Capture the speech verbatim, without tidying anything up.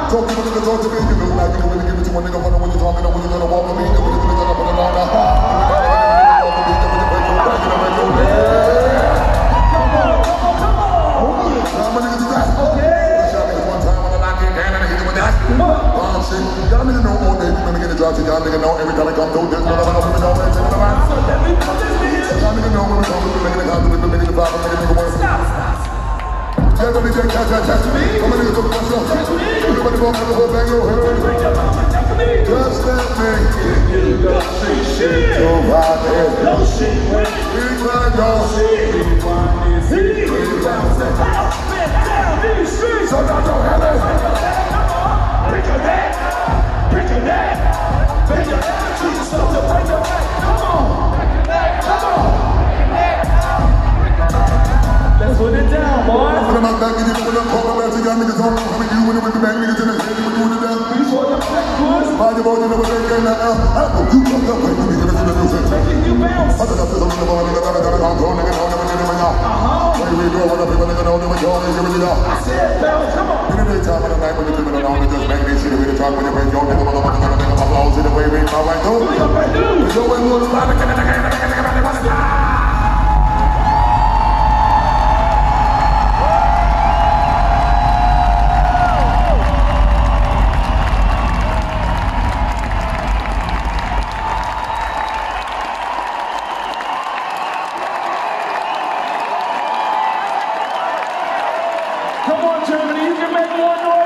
Talk people to the door to me, you look like you really give it to one nigga, when you're talking, when you're gonna walk with me, when you're gonna put it on the y'all niggas know all day, we gonna get a drop to y'all niggas know every time I come through this, y'all niggas know, y'all niggas know, when we come through, we're gonna come through, we're gonna drop, we're gonna go. Stop, stop. Everybody take that, that, that to me. Come on, niggas, look at myself. Everybody go, have a whole bang, go ahead. Just let me give you the free shit. So right there. No shit. Big man, y'all. Big one is big. Big down, down, in the streets. So now, don't have it. Break your neck. Break your neck. Break your neck. Treat yourself to break your neck. Come on. Break your neck. Come on. Break your neck. Let's put it down, boys. When I'm back in the middle of the call, I'm y'all niggas on. I'm with you when I'm with the bang niggas in the head. When you with the dance. Before the black boys. By your boy, you know what they get now. I know you come up with me. Give it to the music. Making you bounce. I said I'm feeling the ball, nigga. I'm going to go, nigga. I'm going to go, nigga. Uh-huh. When we go, when the people nigga know, nigga. Go, nigga. Give it to I said, bounce. Come on. In the daytime of the night, when you're feeling alone, you just bang this shit. When you talk, when you break your nigga, motherfucker, nigga, nigga, my balls in the way, we my right door. Do your right do. So when you're the bottom, nigga, nigga, nigga, nigga, nigga, nigga, nigga. Come on, Germany, you can make more noise.